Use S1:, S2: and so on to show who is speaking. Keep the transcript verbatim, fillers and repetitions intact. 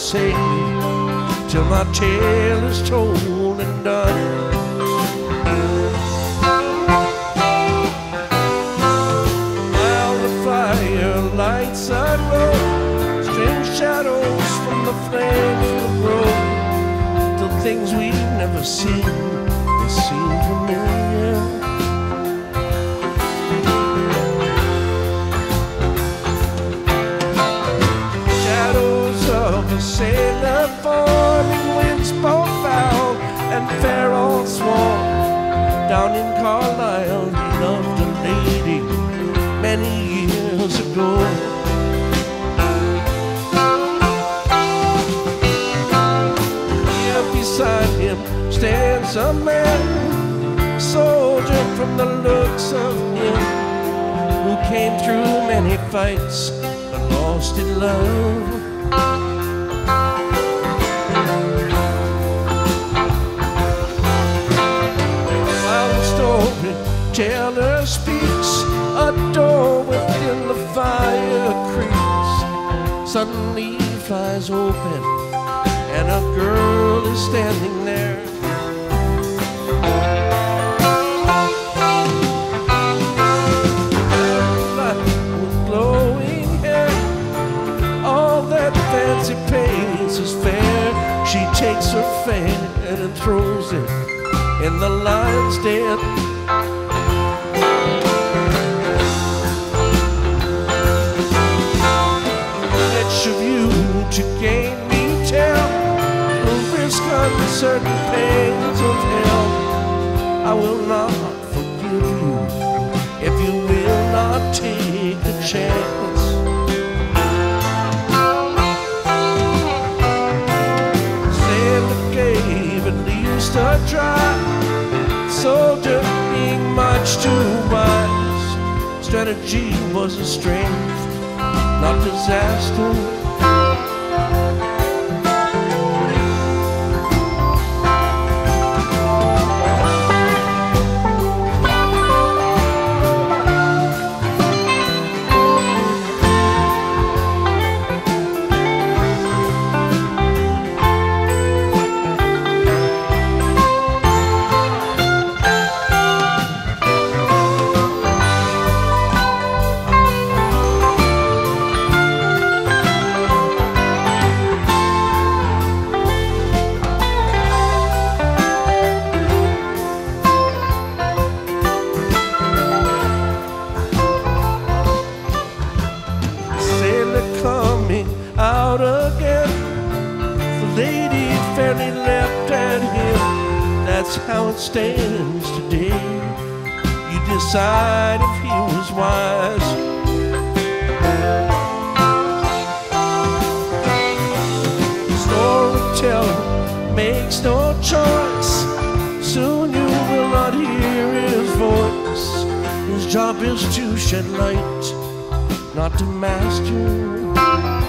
S1: forsake me till my tale is told and done. While the fire lights a glow, strange shadows from the flames will grow, till things we've never seen, they seem familiar. Of a sailor forming winds both foul and fair all sworn. Down in Carlisle he loved a lady many years ago. Here beside him stands a man, a soldier from the looks of him, who came through many fights but lost in love. Taylor speaks, a door within the fire creaks. Suddenly flies open, and a girl is standing there. With glowing hair, all that fancy paints is fair. She takes her fan and throws it in the lion's den. Of you to gain me tell, will risk uncertain pains of hell. I will not forgive you if you will not take the chance. Sailor gave at least a try, soldier being much too wise. Strategy was a strength, not disaster. How it stands today, you decide if he was wise. Storyteller makes no choice, soon you will not hear his voice. His job is to shed light, not to master.